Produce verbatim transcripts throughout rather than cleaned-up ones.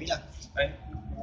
Ahí.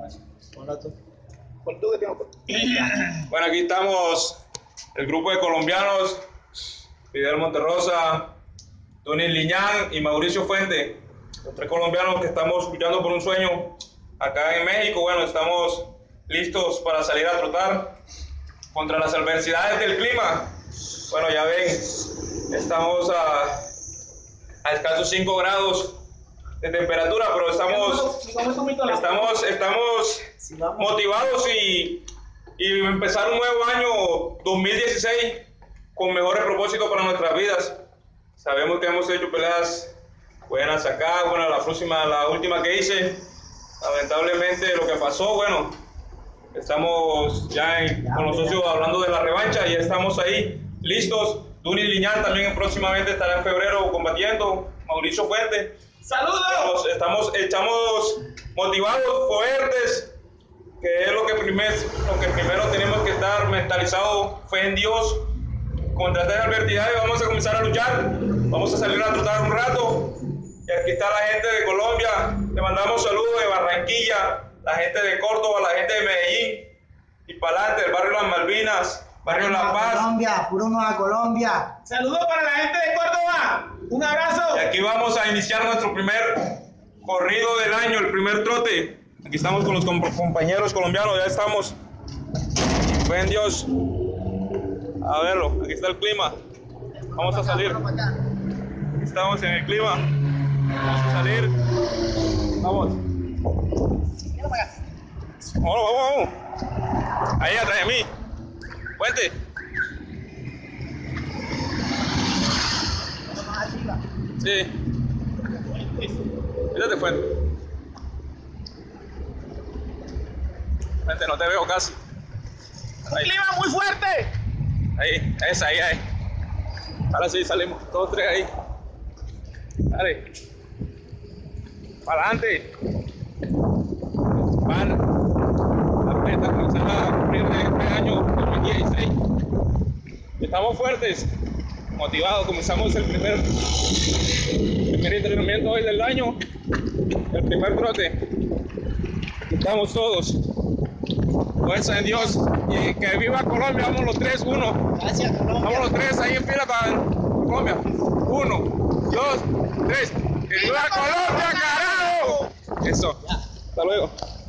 Bueno, aquí estamos, el grupo de colombianos, Fidel Monterrosa, Tony Liñán y Mauricio Fuente, los tres colombianos que estamos luchando por un sueño acá en México. Bueno, estamos listos para salir a trotar contra las adversidades del clima. Bueno, ya ven, estamos a, a escasos cinco grados de temperatura, pero estamos, estamos, estamos motivados y, y empezar un nuevo año dos mil dieciséis con mejores propósitos para nuestras vidas. Sabemos que hemos hecho peleas buenas acá. Bueno, la próxima, la última que hice, lamentablemente lo que pasó, bueno, estamos ya en, con los socios hablando de la revancha y ya estamos ahí listos. Tony Liñán también próximamente estará en febrero combatiendo. Mauricio Fuente. ¡Saludos! Estamos, estamos motivados, fuertes, que es lo que, primer, lo que primero tenemos que estar mentalizados, fe en Dios. Contra estas adversidades vamos a comenzar a luchar, vamos a salir a trotar un rato. Y aquí está la gente de Colombia, le mandamos saludos de Barranquilla, la gente de Córdoba, la gente de Medellín, y para adelante, el barrio Las Malvinas, barrio La Paz. Colombia, puro Nueva Colombia. Saludos para la gente de Córdoba, un abrazo. Y aquí vamos a iniciar nuestro primer corrido del año, el primer trote. Aquí estamos con los compañeros colombianos, ya estamos. Fe en Dios. A verlo, aquí está el clima. Vamos a salir. Aquí estamos en el clima. Vamos a salir. Vamos. Vamos, vamos, vamos. Ahí atrás de mí. Fuente. Sí. Fíjate, Fuente. Fuente, no te veo casi. Un clima muy fuerte. Ahí, esa, ahí, ahí. Ahora sí salimos, todos tres ahí. Dale. Para adelante. Van. La meta comenzar a cumplir de este año dos mil dieciséis. Estamos fuertes, motivados. Comenzamos el primer, el primer entrenamiento hoy del año. El primer trote. Estamos todos. Fuerza en Dios y que viva Colombia. Vamos los tres, uno. Gracias, Colombia. Vamos los tres ahí en fila para Colombia. Uno, dos, tres. ¡Que viva Colombia, carajo! Eso. Hasta luego.